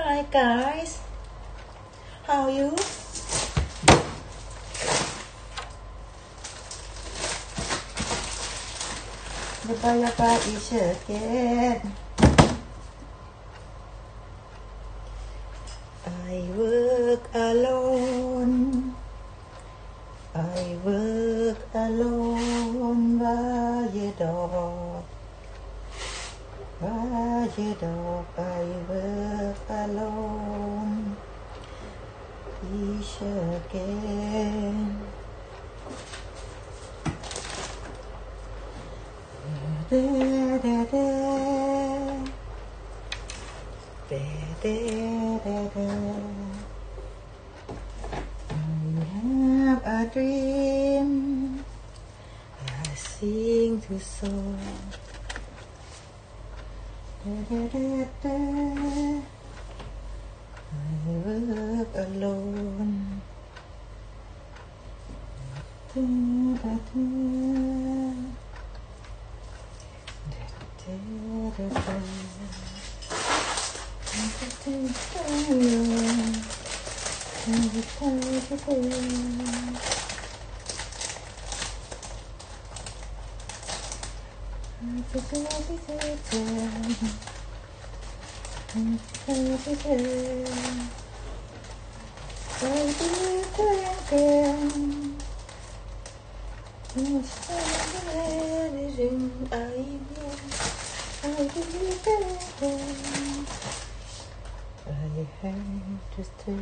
Hi guys, how are you? Yaba is again. I work alone. I work alone by your dog. By your dog, I work alone. Is again. Da, da, da. Da, da, da, da. I have a dream. I sing to song. Da, da, da, da. I work alone. Da, da, da. Da, da, da, da. I have to stay.